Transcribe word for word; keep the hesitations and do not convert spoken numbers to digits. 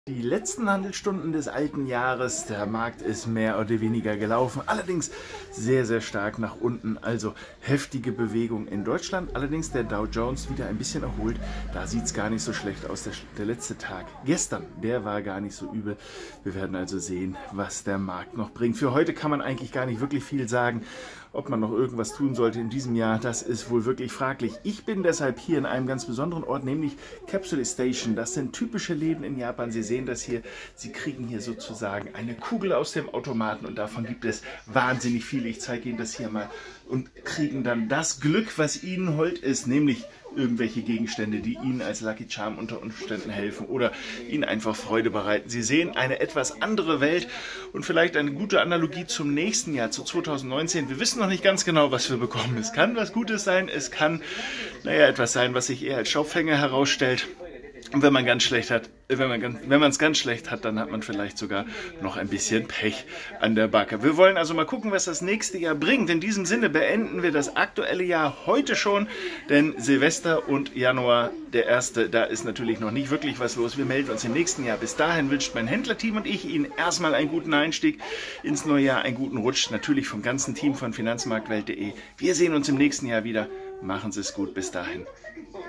Die letzten Handelsstunden des alten Jahres, der Markt ist mehr oder weniger gelaufen, allerdings sehr, sehr stark nach unten, also heftige Bewegung in Deutschland, allerdings der Dow Jones wieder ein bisschen erholt, da sieht es gar nicht so schlecht aus, der, der letzte Tag gestern, der war gar nicht so übel, wir werden also sehen, was der Markt noch bringt. Für heute kann man eigentlich gar nicht wirklich viel sagen, ob man noch irgendwas tun sollte in diesem Jahr, das ist wohl wirklich fraglich. Ich bin deshalb hier in einem ganz besonderen Ort, nämlich Capsule Station. Das sind typische Läden in Japan. Sie sehen das hier. Sie kriegen hier sozusagen eine Kugel aus dem Automaten und davon gibt es wahnsinnig viele. Ich zeige Ihnen das hier mal und kriegen dann das Glück, was Ihnen hold ist, nämlich irgendwelche Gegenstände, die Ihnen als Lucky Charm unter Umständen helfen oder Ihnen einfach Freude bereiten. Sie sehen eine etwas andere Welt und vielleicht eine gute Analogie zum nächsten Jahr, zu zweitausendneunzehn. Wir wissen noch nicht ganz genau, was wir bekommen. Es kann was Gutes sein, es kann, naja, etwas sein, was sich eher als Schaufänger herausstellt. Und wenn man ganz schlecht hat, wenn man ganz, wenn man es ganz schlecht hat, dann hat man vielleicht sogar noch ein bisschen Pech an der Backe. Wir wollen also mal gucken, was das nächste Jahr bringt. In diesem Sinne beenden wir das aktuelle Jahr heute schon, denn Silvester und Januar, der erste, da ist natürlich noch nicht wirklich was los. Wir melden uns im nächsten Jahr. Bis dahin wünscht mein Händlerteam und ich Ihnen erstmal einen guten Einstieg ins neue Jahr, einen guten Rutsch, natürlich vom ganzen Team von Finanzmarktwelt punkt de. Wir sehen uns im nächsten Jahr wieder. Machen Sie es gut, bis dahin.